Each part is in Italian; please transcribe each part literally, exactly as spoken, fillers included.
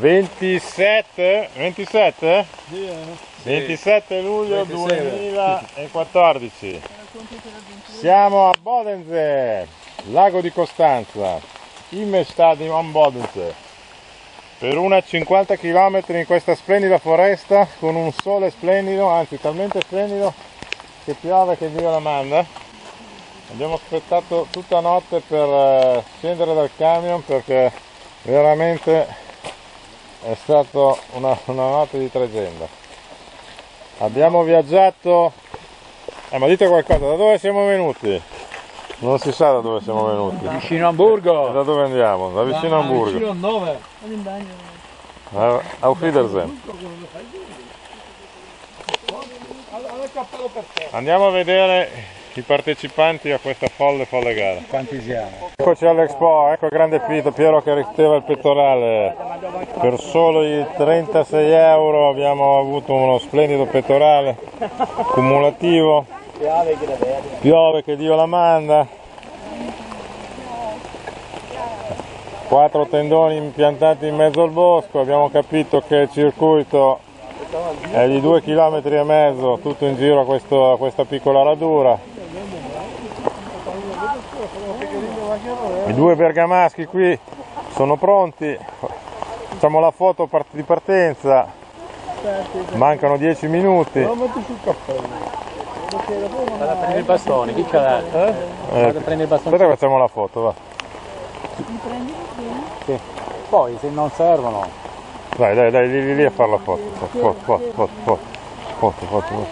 ventisette? ventisette? Sì, eh. ventisette luglio duemilaquattordici. Siamo a Bodense, lago di Costanza, Immenstadion am Bodense. Per una cinquanta chilometri in questa splendida foresta con un sole splendido, anzi talmente splendido che piove che Dio la manda. Abbiamo aspettato tutta notte per eh, scendere dal camion perché veramente è stata una, una notte di tregenda. Abbiamo viaggiato, eh, ma dite qualcosa, da dove siamo venuti? Non si sa da dove siamo venuti. Vicino a Hamburgo. E da dove andiamo? Da vicino a Hamburgo. Vicino a Hannover. Uh, auf Wiedersehen. Andiamo a vedere i partecipanti a questa folle folle gara. Quanti siamo? Eccoci all'Expo, ecco il grande Piero che risteva il pettorale. Per solo i trentasei euro abbiamo avuto uno splendido pettorale cumulativo. Piove che Dio la manda. Quattro tendoni impiantati in mezzo al bosco. Abbiamo capito che il circuito è di due chilometri e mezzo tutto in giro a, questo, a questa piccola radura. I due bergamaschi qui sono pronti. Facciamo la foto di partenza. Mancano dieci minuti. Vado a prendere il bastone, chi ce l'ha? Eh? Vado a prendere il bastone. Aspetta che facciamo la foto, va. Sì. Poi se non servono. Dai, dai, dai, lì, lì a fare la foto. Foto, foto, foto, foto, foto, foto, foto.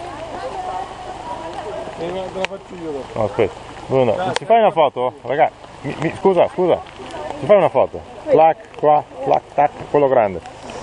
Te la faccio io dopo. No, aspetta. Bruno, ci fai una foto? Ragazzi, mi, mi, scusa, scusa. Ci fai una foto? Clac, qua, clac, tac, quello grande.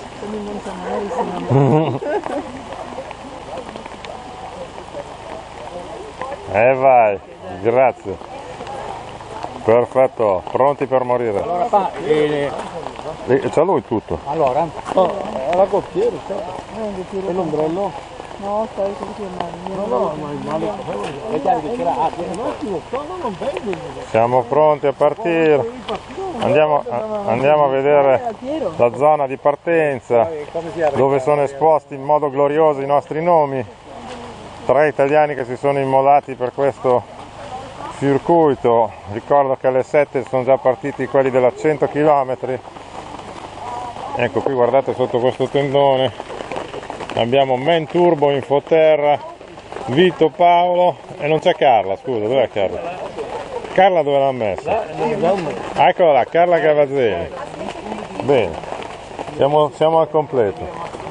E vai, grazie. Perfetto, pronti per morire. Allora fa, eh, E c'ha lui tutto. allora, oh, la cocchiere, e l'ombrello? No, stai così male. No, no, ma il male è chiaro che ce l'ha. Ah, un attimo, non vedi. Siamo pronti a partire. Andiamo a, andiamo a vedere la zona di partenza dove sono esposti in modo glorioso i nostri nomi. Tre italiani che si sono immolati per questo circuito. Ricordo che alle sette sono già partiti quelli della cento chilometri. Ecco qui, guardate sotto questo tendone abbiamo Men Turbo, Infoterra, Vito, Paolo e non c'è Carla, scusa, dov'è Carla? Carla dove l'ha messa? Ah, eccola là, Carla Gavazzini. Bene, siamo, siamo al completo.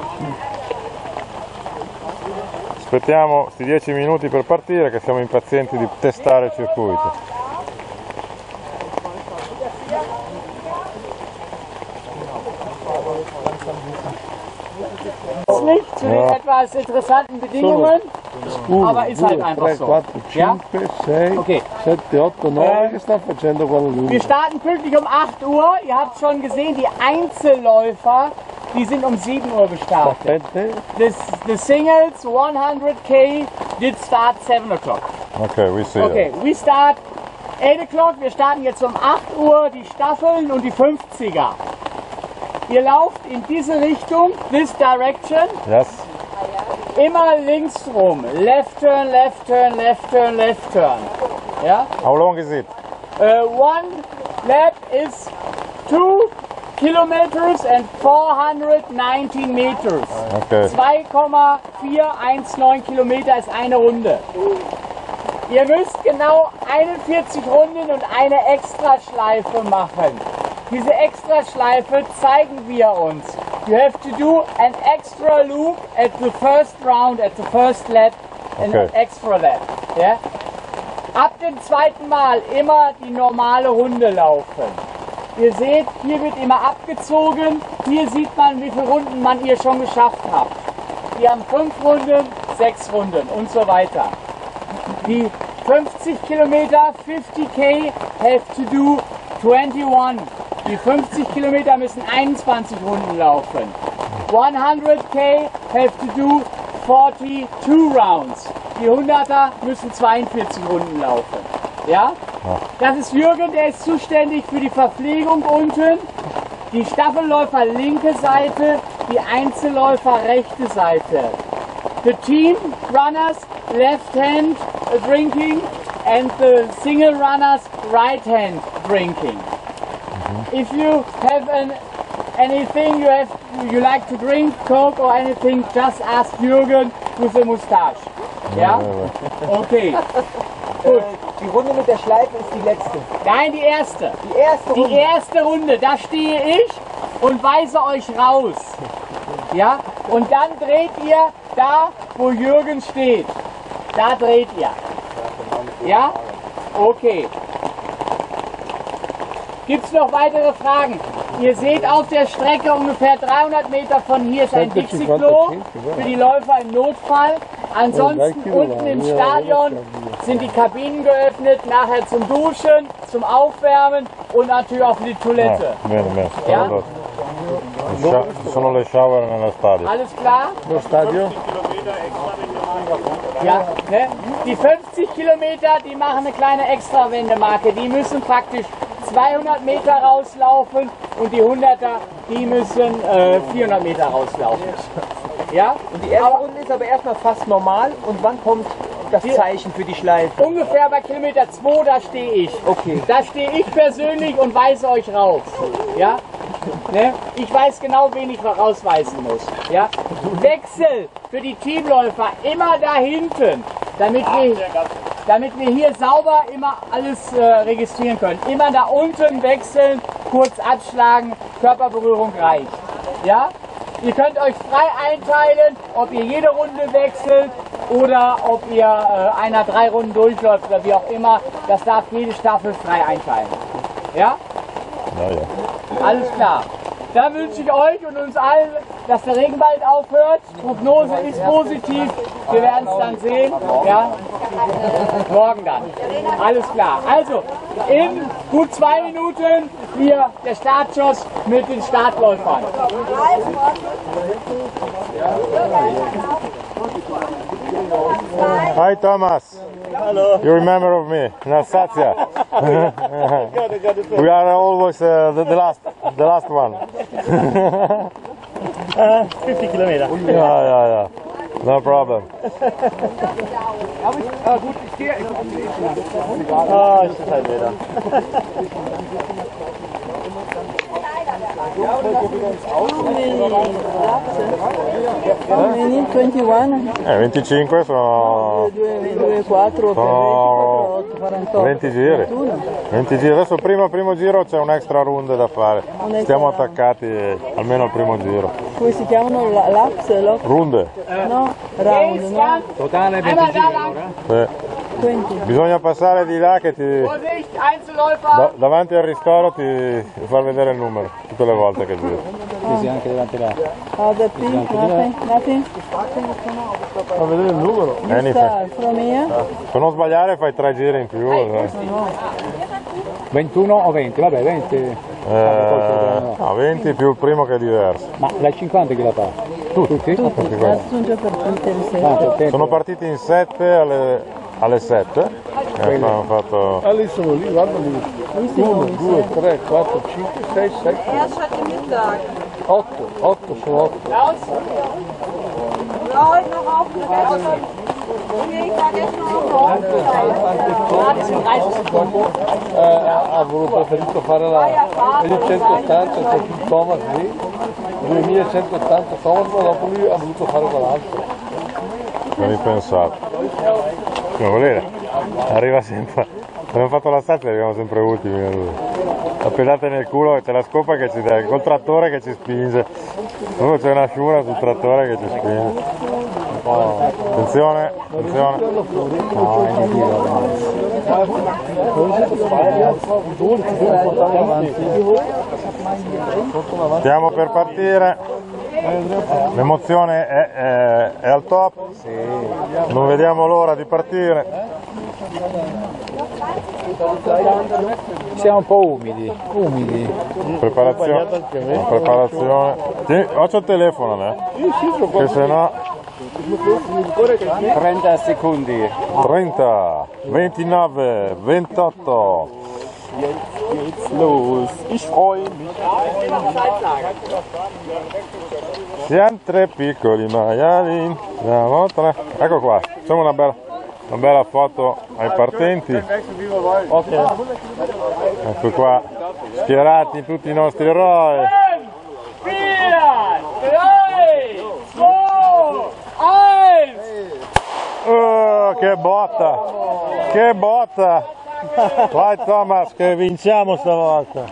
Aspettiamo questi dieci minuti per partire che siamo impazienti di testare il circuito. Nicht zu den etwas interessanten Bedingungen, aber ist halt einfach so. quattro, cinque, sei, Okay. sette, otto, nove, che sta facendo quello lui? Wir starten pünktlich um acht Uhr. Ihr habt schon gesehen, die Einzelläufer, die sind um sieben Uhr gestartet. Aspetta, The, the singles hundred K did start seven o'clock. Ok, we see. Okay, we start eight o'clock. Wir starten jetzt um acht Uhr die Staffeln und die fünfziger. Ihr lauft in diese Richtung, this direction, Yes. immer links rum. Left turn, left turn, left turn, left turn. Ja? How long is it? Uh, one lap is two kilometers and four hundred nineteen meters. Ok. zwei Komma vier eins neun Kilometer ist eine Runde. Ihr müsst genau einundvierzig Runden und eine Extraschleife machen. Diese Extraschleife zeigen wir uns. You have to do an extra loop at the first round, at the first lap, and Okay. an extra lap. Ja? Ab dem zweiten Mal immer die normale Runde laufen. Ihr seht, hier wird immer abgezogen. Hier sieht man, wie viele Runden man ihr schon geschafft habt. Wir haben fünf Runden, sechs Runden und so weiter. Die fünfzig Kilometer, fifty K, have to do twenty-one. Die fünfzig Kilometer müssen einundzwanzig Runden laufen. hundred K have to do forty-two rounds. Die hunderter müssen zweiundvierzig Runden laufen. Ja? Das ist Jürgen, der ist zuständig für die Verpflegung unten. Die Staffelläufer linke Seite, die Einzelläufer rechte Seite. The team runners left hand drinking and the single runners right hand drinking. Mm-hmm. If you have an, anything you have you like to drink, Coke or anything, just ask Jürgen with the mustache. Ja? Okay. Gut. Die Runde mit der Schleife ist die letzte. Nein, die erste. Die erste Runde. Die erste Runde, da stehe ich und weise euch raus. Ja? Und dann dreht ihr da, wo Jürgen steht. Da dreht ihr. Ja? Okay. Gibt es noch weitere Fragen? Ihr seht auf der Strecke ungefähr dreihundert Meter von hier ist ein Dixie-Klo für die Läufer im Notfall. Ansonsten unten im Stadion sind die Kabinen geöffnet, nachher zum Duschen, zum Aufwärmen und natürlich auch für die Toilette. Ah, bene, bene. Ja? Ci sono le shower nello stadio. Alles klar? Lo stadio? Ja, ne? Die fünfzig Kilometer, die machen eine kleine Extrawendemarke. Die müssen praktisch zweihundert Meter rauslaufen und die hunderter, die müssen äh, vierhundert Meter rauslaufen. Ja? Und die erste Runde ist aber erstmal fast normal. Und wann kommt das Zeichen für die Schleife? Ungefähr bei Kilometer zwei, da stehe ich. Okay. Da stehe ich persönlich und weise euch raus. Ja? Ne? Ich weiß genau, wen ich rausweisen muss. Ja? Wechsel für die Teamläufer immer da hinten, damit wir, damit wir hier sauber immer alles äh, registrieren können. Immer da unten wechseln, kurz abschlagen, Körperberührung reicht. Ja? Ihr könnt euch frei einteilen, ob ihr jede Runde wechselt oder ob ihr äh, einer drei Runden durchläuft oder wie auch immer. Das darf jede Staffel frei einteilen. Ja? Ja, ja. Alles klar. Dann wünsche ich euch und uns allen, dass der Regen bald aufhört. Prognose ist positiv. Wir werden es dann sehen. Ja? Morgen dann. Alles klar. Also, in gut zwei Minuten hier der Startschuss mit den Startläufern. Hi Thomas. Hello. You remember of me, in Alsatia? We are always uh, the, the last, the last one. uh, fifty kilometer. Yeah, yeah, yeah. No problem. Oh, ist das halt wieder. ventuno, Eh, venticinque sono, due, quattro, sono quarantotto, venti giri. venti giri. Adesso primo, primo giro c'è un extra runde da fare. Stiamo attaccati almeno al primo giro. come si chiamano? La- Laps? lo- Runde. No? Round, no? Totale venti Einmal da giri, lang. ora? Sì. venti. Bisogna passare di là che ti, Vorsicht, Einzelläufer. da- davanti al ristoro ti far vedere il numero tutte le volte che giri. Sì, sì, anche davanti là. Other thing? Nothing? Nothing? Fa vedere il numero. Anything. Start from here? Se non sbagliare fai tre giri in più. eh. ventuno o venti? Vabbè, venti. Eh, no, venti più il primo che è diverso. Ma la cinquanta chi la fa? Tutti? Tutti. Tutti questi. Raggiunge per tutte le sei. Ah, per tempo. Sono partiti in sette alle, alle sette e abbiamo fatto Ah, lì sono lì, guarda lì. uno, due, tre, quattro, cinque, sei, sette, Erst heute Mittag. otto. otto sono otto. Raus. Ja, heute noch auf. Nee, ich war gestern auch noch. dreißig Sekunden. Eh, ha voluto preferito fare la millecentottanta, c'è più Thomas lì. duemilacentottanta Thomas, ma dopo lui ha voluto fare quell'altro. ho ripensato. Come volere, arriva sempre. Abbiamo fatto la stazza e arriviamo sempre ultimi. a lui. La pedata nel culo e c'è la scopa che ci dà, col trattore che ci spinge. Dopo c'è una sciura sul trattore che ci spinge. Oh, attenzione, attenzione. No, è Stiamo per partire. L'emozione è, è, è al top. Non vediamo l'ora di partire. Siamo un po' umidi, umidi. Preparazione. Preparazione. Tieni, faccio il telefono, eh? Che se no. trenta secondi. trenta, ventinove, ventotto, Jetzt geht's los. Ich freue mich. Siamo tre piccoli maiali. Siamo tre. Ecco qua, facciamo una bella, una bella foto ai partenti. Ecco qua, schierati tutti i nostri eroi. Oh, che botta! Che botta! Vai Thomas, che vinciamo stavolta!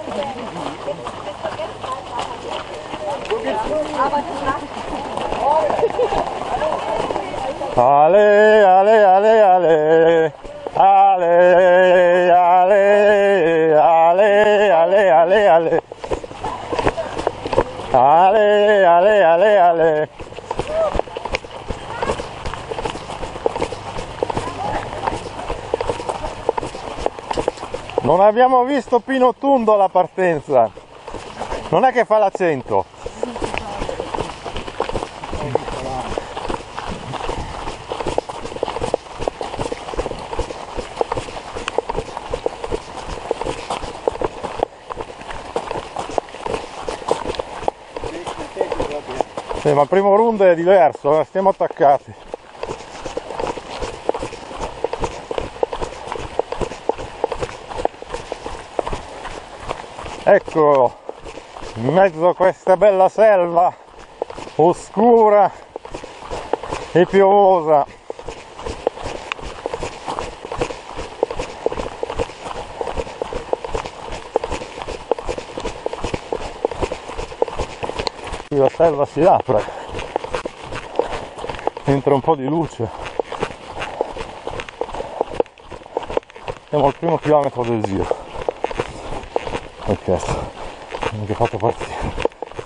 Ale, ale, ale, ale! Ale, ale, ale, ale, ale, ale! Ale, ale, ale, ale! Non abbiamo visto Pino Tundo alla partenza, non è che fa l'accento. Sì, ma il primo round è diverso, eh? Stiamo attaccati. Ecco, in mezzo a questa bella selva oscura e piovosa. Qui la selva si apre, entra un po' di luce. Siamo al primo chilometro del giro. Ok, ho anche fatto partire.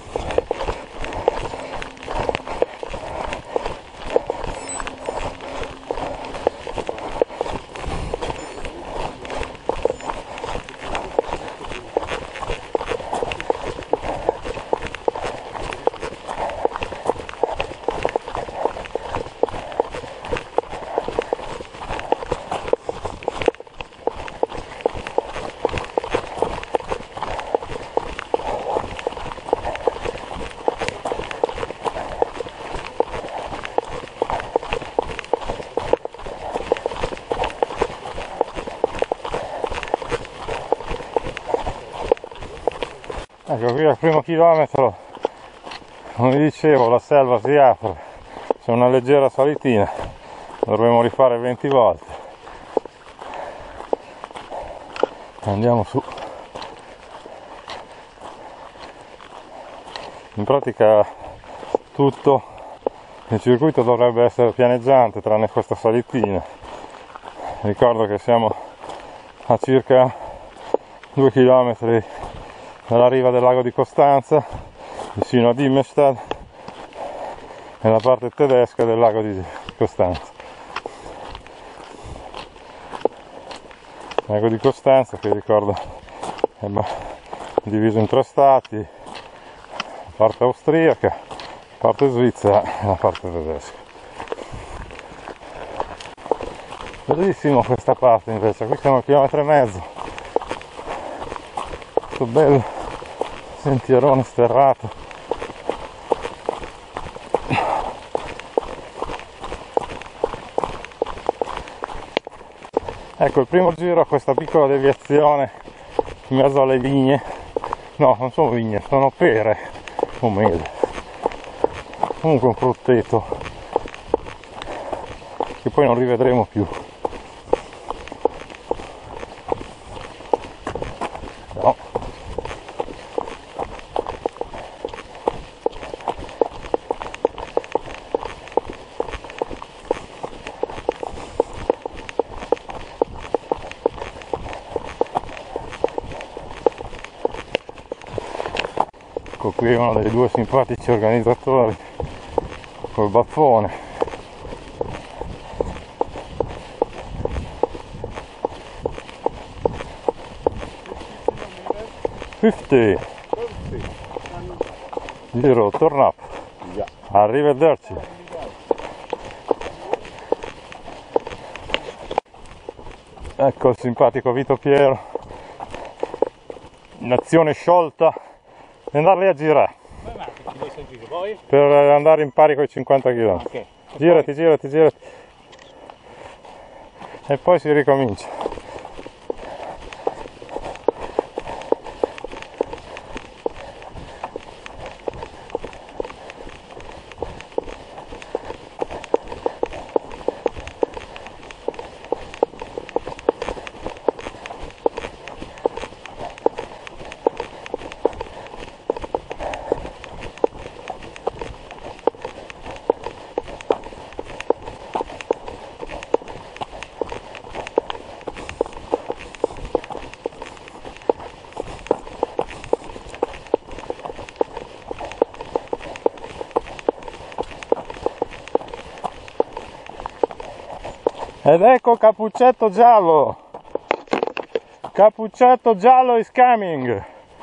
Ecco qui al primo chilometro, come dicevo, la selva si apre, c'è una leggera salitina, dovremo rifare venti volte. Andiamo su. In pratica tutto il circuito dovrebbe essere pianeggiante tranne questa salitina. Ricordo che siamo a circa due chilometri dalla riva del lago di Costanza, vicino a Dimmestad, nella parte tedesca del lago di Costanza. Il lago di Costanza, che ricordo è diviso in tre stati, la parte austriaca, la parte svizzera e la parte tedesca. Bellissimo questa parte invece, qui siamo a un chilometro e mezzo, questo bello sentierone sterrato. Ecco, il primo giro a questa piccola deviazione in mezzo alle vigne, no, non sono vigne, sono pere o mele, comunque un frutteto che poi non rivedremo più. No. Ecco qui uno dei due simpatici organizzatori col baffone. cinquanta giro, turn up, arrivederci. Ecco il simpatico Vito Piero in azione sciolta e andarli a girare per andare in pari con i cinquanta chilometri. Okay. Girati, girati, girati e poi si ricomincia. Ed ecco Cappuccetto Giallo. Cappuccetto Giallo is coming.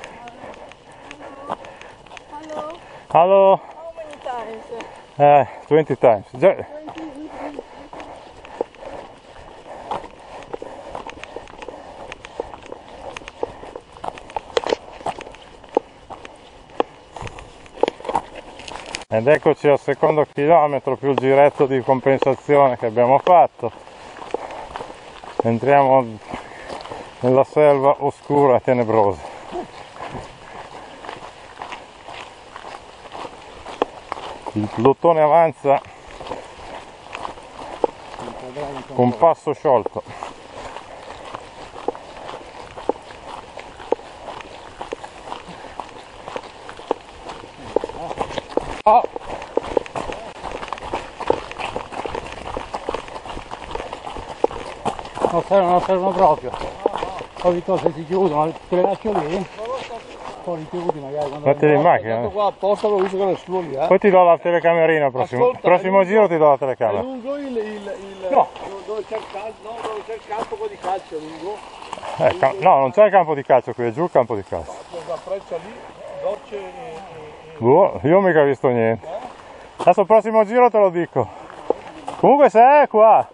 Hello. Hello. How many times? Eh, twenty times. Già- Ed eccoci al secondo chilometro più il giretto di compensazione che abbiamo fatto. Entriamo nella selva oscura e tenebrosa. Il pelotone avanza con passo sciolto. Oh. Non servono, non servono proprio. Poi di cose si chiudono, te le lascio lì. Poi li chiudi magari quando... Mettili in macchina. Tanto qua apposta l'ho visto che nessuno lì, eh. Poi ti do la telecamerina, prossimo, Ascolta, prossimo è giro ti do la È telecamera. lungo il, il, il No. dove c'è il calcio, no, dove c'è il campo di calcio, è lungo. Eh, ca- no, non c'è il campo di calcio qui, è giù il campo di calcio. La freccia lì, docce e, e, e... Boh, io mica ho visto niente. Adesso il prossimo giro te lo dico. Comunque se è qua.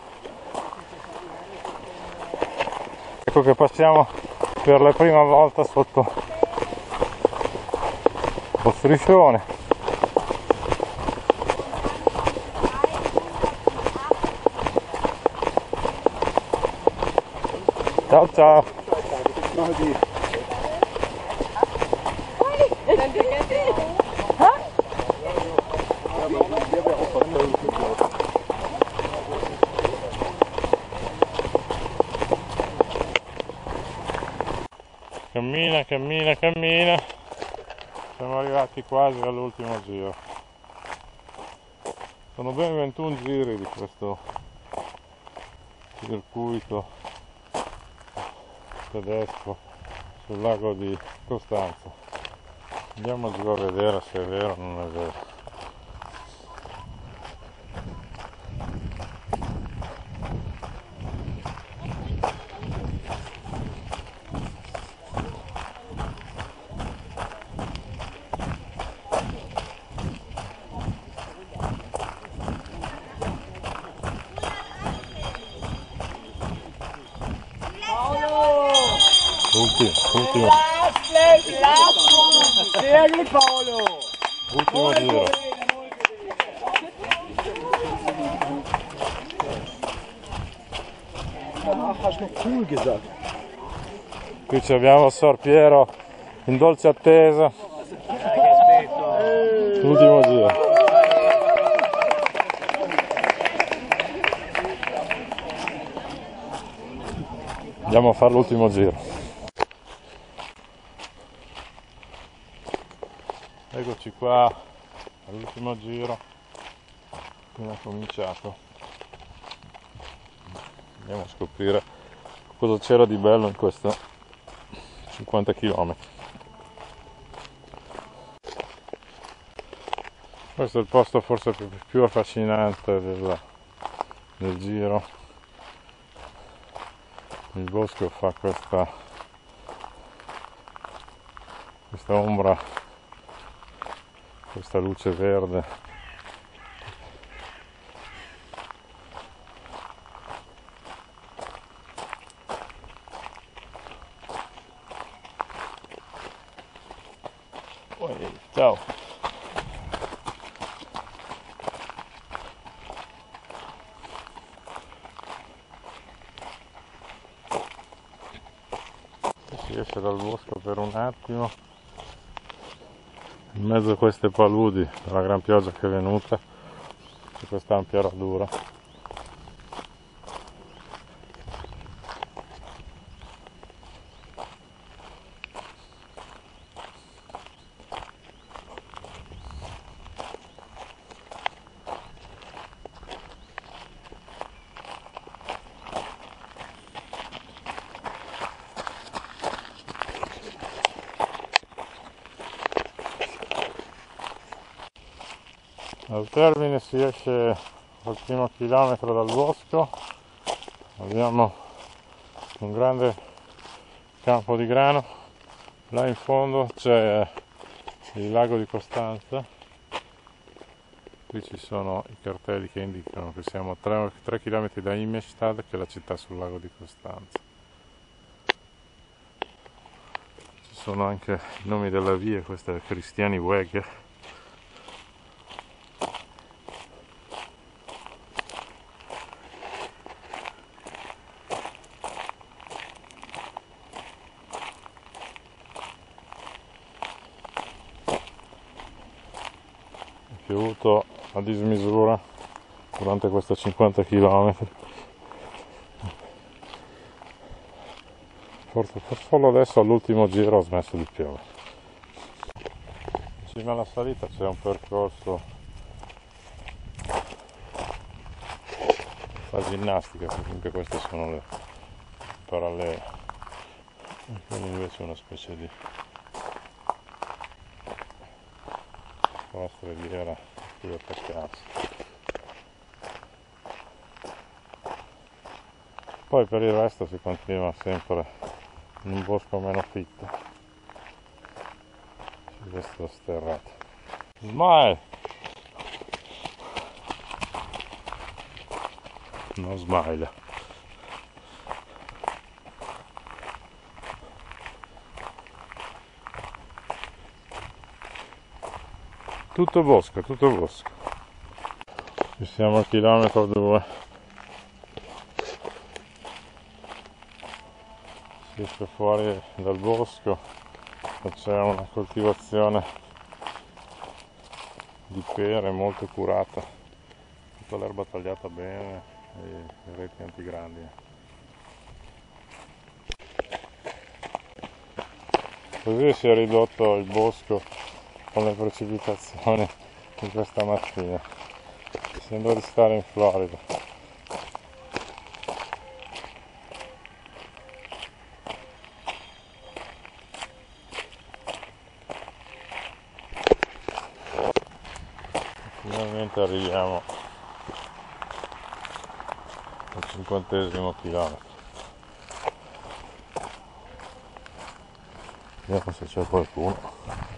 Ecco che passiamo per la prima volta sotto lo striscione. Ciao ciao. Cammina, cammina, cammina. Siamo arrivati quasi all'ultimo giro. Sono ben ventuno giri di questo circuito tedesco sul lago di Costanza. Andiamo giù a vedere se è vero o non è vero. Ultimo, ultimo, Last place, last one. Sehr gut, Paolo. ultimo giro. Hast noch cool gesagt. Qui ci abbiamo Sor Piero in dolce attesa. Ultimo giro. Andiamo a fare l'ultimo giro. Eccoci qua all'ultimo giro, appena cominciato. Andiamo a scoprire cosa c'era di bello in questi cinquanta chilometri. Questo è il posto forse più, più affascinante del, del giro. Il bosco fa questa, questa ombra, questa luce verde. Poi, ciao. Si esce dal bosco per un attimo, in mezzo a queste paludi dalla gran pioggia che è venuta, c'è questa ampia radura. Al termine si esce al primo chilometro dal bosco, abbiamo un grande campo di grano, là in fondo c'è il lago di Costanza, qui ci sono i cartelli che indicano che siamo a tre chilometri da Imestad, che è la città sul lago di Costanza. Ci sono anche i nomi della via, questa è Cristiani Weg. È piovuto a dismisura durante questi cinquanta chilometri, forse solo adesso all'ultimo giro ho smesso di piovere. In cima alla salita c'è un percorso fa ginnastica, perché queste sono le parallele, e quindi invece è una specie di stradiera a cui attaccarsi. Poi per il resto si continua sempre in un bosco meno fitto, su questo sterrato. Smile! Non smile. Tutto bosco, tutto bosco. Ci siamo al chilometro due. Si esce fuori dal bosco, c'è una coltivazione di pere molto curata, tutta l'erba tagliata bene e reti antigrandine. Così si è ridotto il bosco con le precipitazioni di questa mattina. Sembra di stare in Florida. Finalmente arriviamo al cinquantesimo chilometro. Vediamo se c'è qualcuno.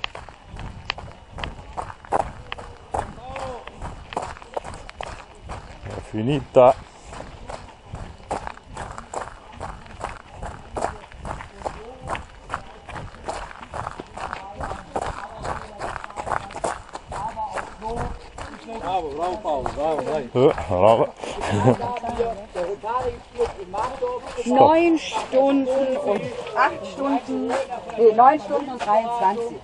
Finita. Bravo, bravo Paolo, bravo, dai. Uh, bravo. Neun Stunden und acht Stunden, nee, neun Stunden und dreiundzwanzig.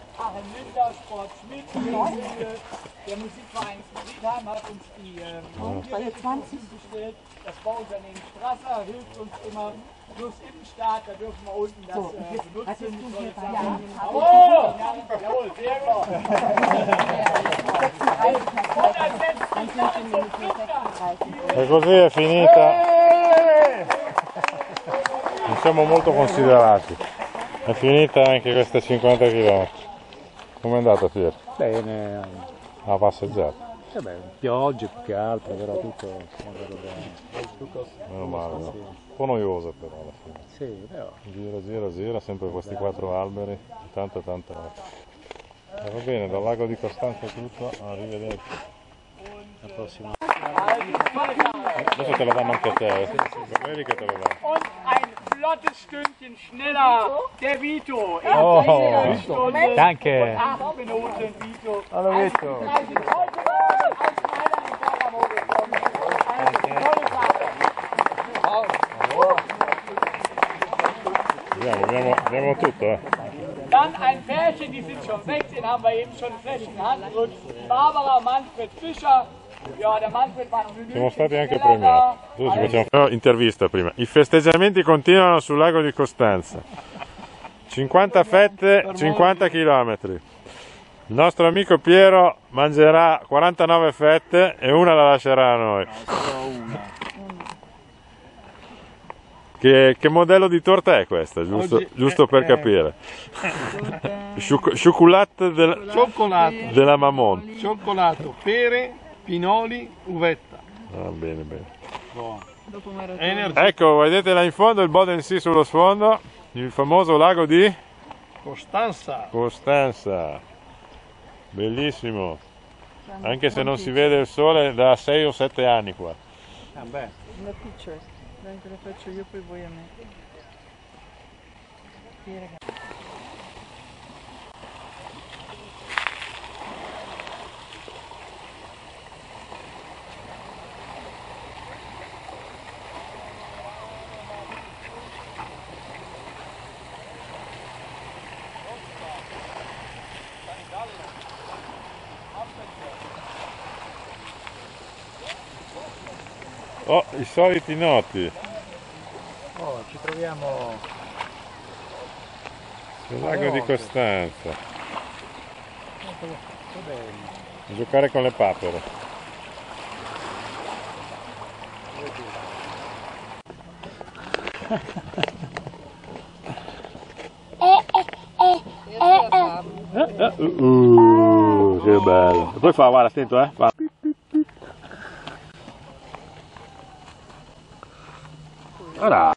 Der Musikverein Friedheim hat uns die äh, gestellt. Das Bauunternehmen Strasser hilft uns immer. Plus im Start, da dürfen wir unten das äh, benutzen. Oh! Jawohl, sehr gut. E così è finita. Non siamo molto considerati. È finita anche questa cinquanta chilometri. Com'è andata, Pier? Bene. La passeggiata? Eh beh, piogge più che altro, però tutto è andato bene. Meno male, no? Un po' noiosa però alla fine. Sì, però. Gira, gira, gira, sempre questi quattro alberi, tanta tanta acqua. E va bene, dal lago di Costanza è tutto, arrivederci. La prossima. Adesso te lo danno anche a te, vedi che te lo danno. Und ein flottes Stündchen schneller, der Vito. In Oh. einer Stunde Danke. und acht Minuten Vito. Hallo Vito. Also heute Morgen aus Mailand in Bergamo gekommen. Also, tolle Sache. Abbiamo, abbiamo, abbiamo tutto, eh. Dann ein Pärchen, die sind schon weg, den haben wir eben schon fest in Hand gedrückt. Barbara, Manfred Fischer. Ja, der Manfred war ein Siamo stati anche schneller premiati. da. Adesso ci facciamo no, intervista prima. I festeggiamenti continuano sul lago di Costanza. cinquanta fette, cinquanta chilometri. Il nostro amico Piero mangerà quarantanove fette e una la lascerà a noi. Che, che modello di torta è questa? Giusto, Oggi giusto è- per è- capire. Ciocco- Cioccolato del- Cioccolato, della Mamon. cioccolato, pere, pinoli, uvetta. Ah, bene, bene. Energia Ecco, vedete là in fondo il Bodensee sullo sfondo, il famoso lago di Costanza. Costanza. Bellissimo. Anche se non si vede il sole da sei o sette anni qua. Una picture. Dai che lo faccio io poi voi a me. Oh, i soliti noti. Oh, ci troviamo Sul lago di Costanza. A giocare con le papere. Uh, che bello. E poi fa, guarda, attento, eh. Fa. Ora.